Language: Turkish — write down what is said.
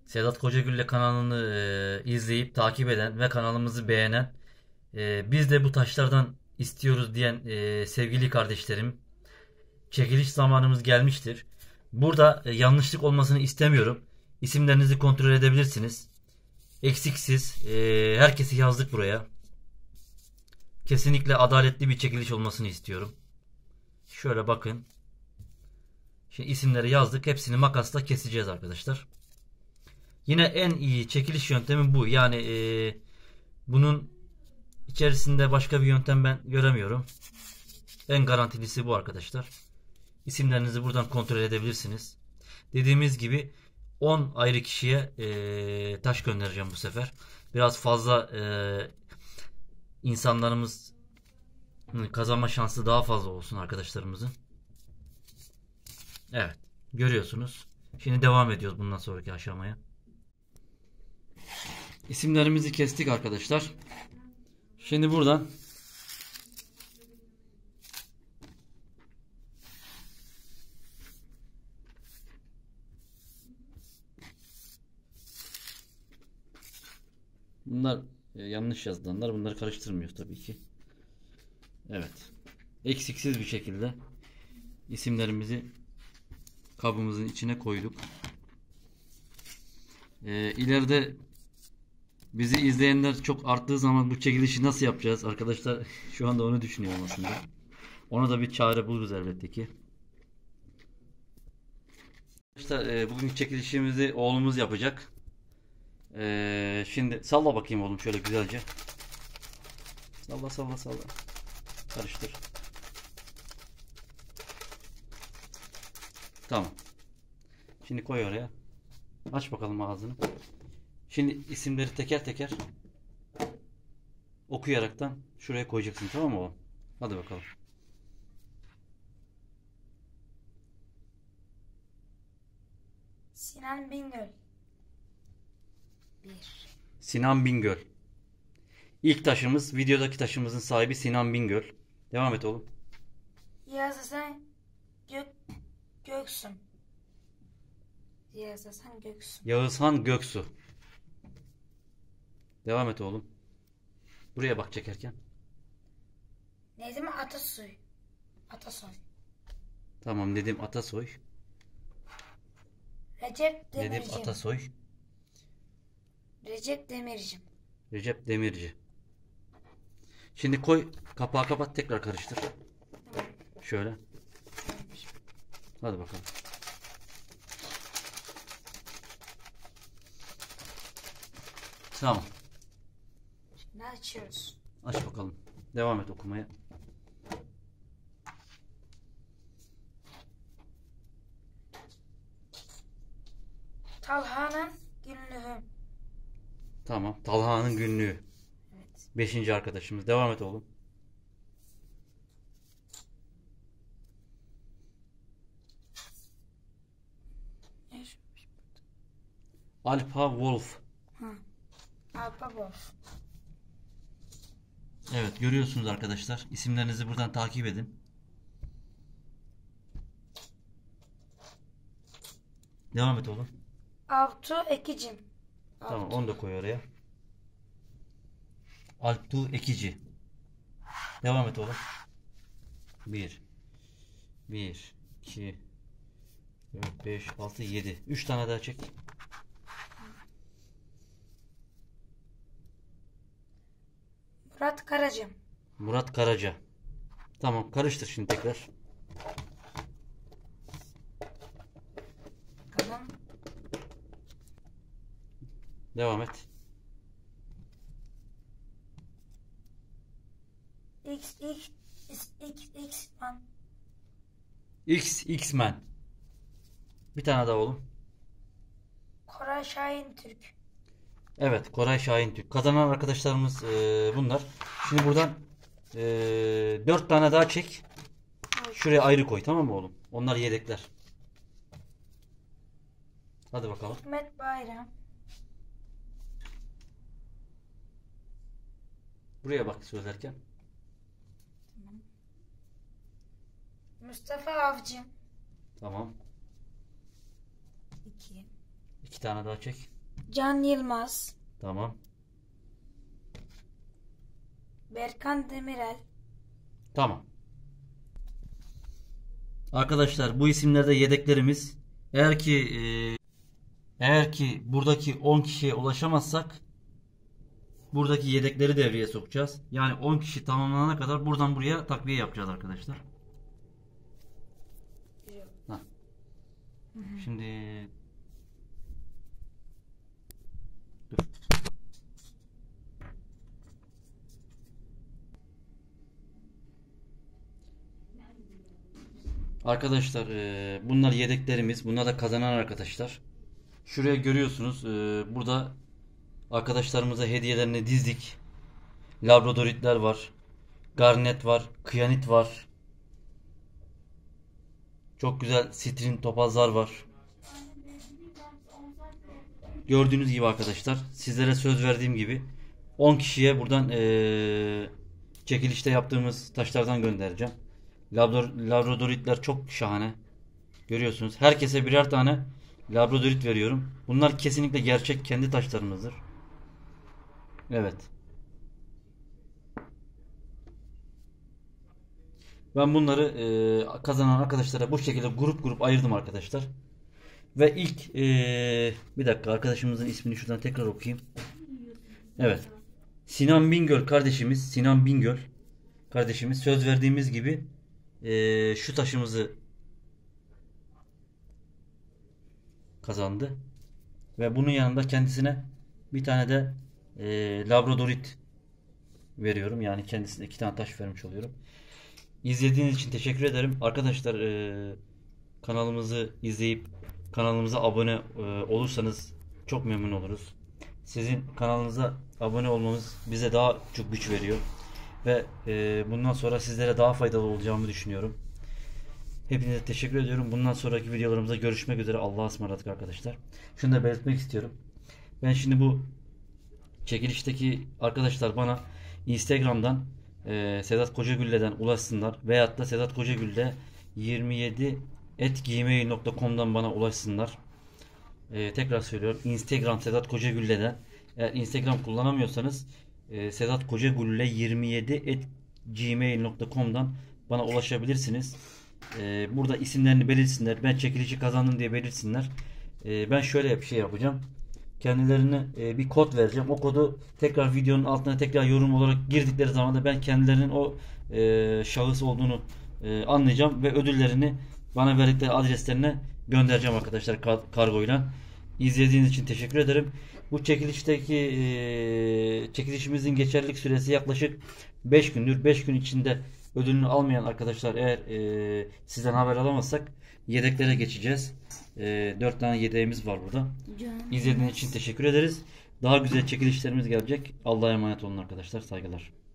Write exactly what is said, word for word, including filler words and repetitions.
Sedat Kocagül'le kanalını e, izleyip takip eden ve kanalımızı beğenen, e, biz de bu taşlardan istiyoruz diyen e, sevgili kardeşlerim, çekiliş zamanımız gelmiştir. Burada e, yanlışlık olmasını istemiyorum. İsimlerinizi kontrol edebilirsiniz. Eksiksiz. E, herkesi yazdık buraya. Kesinlikle adaletli bir çekiliş olmasını istiyorum. Şöyle bakın. Şimdi isimleri yazdık. Hepsini makasla keseceğiz arkadaşlar. Yine en iyi çekiliş yöntemi bu. Yani e, bunun içerisinde başka bir yöntem ben göremiyorum. En garantilisi bu arkadaşlar. İsimlerinizi buradan kontrol edebilirsiniz. Dediğimiz gibi on ayrı kişiye e, taş göndereceğim bu sefer. Biraz fazla e, insanlarımız kazanma şansı daha fazla olsun arkadaşlarımızın. Evet. Görüyorsunuz. Şimdi devam ediyoruz bundan sonraki aşamaya. İsimlerimizi kestik arkadaşlar. Şimdi buradan bunlar e, yanlış yazılanlar. Bunları karıştırmıyoruz tabii ki. Evet. Eksiksiz bir şekilde isimlerimizi kabımızın içine koyduk. Ee, ileride bizi izleyenler çok arttığı zaman bu çekilişi nasıl yapacağız? Arkadaşlar şu anda onu düşünüyorum aslında. Ona da bir çare buluruz elbette ki. Arkadaşlar e, bugün çekilişimizi oğlumuz yapacak. E, şimdi salla bakayım oğlum şöyle güzelce. Salla salla salla. Karıştır. Tamam. Şimdi koy oraya. Aç bakalım ağzını. Şimdi isimleri teker teker okuyaraktan şuraya koyacaksın, tamam mı oğlum? Hadi bakalım. Sinan Bingöl. Bir. Sinan Bingöl. İlk taşımız, videodaki taşımızın sahibi Sinan Bingöl. Devam et oğlum. Yağız Hasan Gök Göksun. Yağız Hasan Göksun. Yağızhan Göksu. Devam et oğlum. Buraya bak çekerken. Nedim Atasoy. Atasoy. Tamam, Nedim Atasoy. Recep Nedim Demirci. Atasoy. Recep Demirci. Recep Demirci. Şimdi koy, kapağı kapat, tekrar karıştır. Şöyle. Hadi bakalım. Tamam. Şimdi açıyoruz. Aç bakalım. Devam et okumaya. Talha'nın günlüğü. Tamam. Talha'nın günlüğü. Evet. Beşinci arkadaşımız. Devam et oğlum. Alpa Wolf. Hı. Alpa Wolf. Evet, görüyorsunuz arkadaşlar. İsimlerinizi buradan takip edin. Devam et oğlum. Altu Ekicim. Tamam, onu da koy oraya. Alptu Ekici. Devam et oğlum. Bir. Bir. iki. Dört, beş, altı, yedi. Üç tane daha çek. Murat Karaca. Murat Karaca. Tamam, karıştır şimdi tekrar. Bakalım. Devam et. X X X X X man. X X-Men. Bir tane daha oğlum. Koray Şahin Türk. Evet, Koray Şahin Türk. Kazanan arkadaşlarımız e, bunlar. Şimdi buradan e, dört tane daha çek. Şuraya ayrı koy, tamam mı oğlum? Onlar yedekler. Hadi bakalım. Hikmet Bayram. Buraya bak söylerken. Mustafa Avcı. Tamam. İki. İki tane daha çek. Can Yılmaz, Tamam. Berkan Demirel, Tamam. Arkadaşlar bu isimlerde yedeklerimiz. Eğer ki e, eğer ki buradaki on kişiye ulaşamazsak buradaki yedekleri devreye sokacağız. Yani on kişi tamamlanana kadar buradan buraya takviye yapacağız arkadaşlar. Heh. Şimdi dur. Arkadaşlar e, bunlar yedeklerimiz. Bunlar da kazanan arkadaşlar. Şuraya görüyorsunuz. E, burada arkadaşlarımıza hediyelerini dizdik. Labradoritler var. Garnet var. Kıyanit var. Çok güzel sitrin topazlar var. Gördüğünüz gibi arkadaşlar. Sizlere söz verdiğim gibi on kişiye buradan e, çekilişte yaptığımız taşlardan göndereceğim. Labradoritler çok şahane. Görüyorsunuz. Herkese birer tane labradorit veriyorum. Bunlar kesinlikle gerçek kendi taşlarımızdır. Evet. Ben bunları e, kazanan arkadaşlara bu şekilde grup grup ayırdım arkadaşlar. Ve ilk e, bir dakika arkadaşımızın ismini şuradan tekrar okuyayım. Evet. Sinan Bingöl kardeşimiz. Sinan Bingöl kardeşimiz söz verdiğimiz gibi e, şu taşımızı kazandı. Ve bunun yanında kendisine bir tane de e, labradorit veriyorum. Yani kendisine iki tane taş vermiş oluyorum. İzlediğiniz için teşekkür ederim. Arkadaşlar e, kanalımızı izleyip kanalımıza abone e, olursanız çok memnun oluruz. Sizin kanalınıza abone olmamız bize daha çok güç veriyor. Ve e, bundan sonra sizlere daha faydalı olacağımı düşünüyorum. Hepinize teşekkür ediyorum. Bundan sonraki videolarımızda görüşmek üzere. Allah'a ısmarladık arkadaşlar. Şunu da belirtmek istiyorum. Ben şimdi bu çekilişteki arkadaşlar bana Instagram'dan e, Sedat Kocagül'den ulaşsınlar. Veyahut da Sedat Kocagül'de yirmi yedi at gmail nokta com'dan bana ulaşsınlar. E, tekrar söylüyorum. Instagram Sedat Kocagül'den. Eğer Instagram kullanamıyorsanız e, Sedat Kocagül'le yirmi yedi at gmail nokta com'dan bana ulaşabilirsiniz. E, burada isimlerini belirtsinler. Ben çekilişi kazandım diye belirtsinler. E, ben şöyle bir şey yapacağım. Kendilerine e, bir kod vereceğim. O kodu tekrar videonun altına tekrar yorum olarak girdikleri zaman da ben kendilerinin o e, şahıs olduğunu e, anlayacağım ve ödüllerini bana verdikleri adreslerine göndereceğim arkadaşlar kar kargoyla. İzlediğiniz için teşekkür ederim. Bu çekilişteki e, çekilişimizin geçerlilik süresi yaklaşık beş gündür. beş gün içinde ödülünü almayan arkadaşlar eğer e, sizden haber alamazsak yedeklere geçeceğiz. E, dört tane yedeğimiz var burada. İzlediğiniz için teşekkür ederiz. Daha güzel çekilişlerimiz gelecek. Allah'a emanet olun arkadaşlar. Saygılar.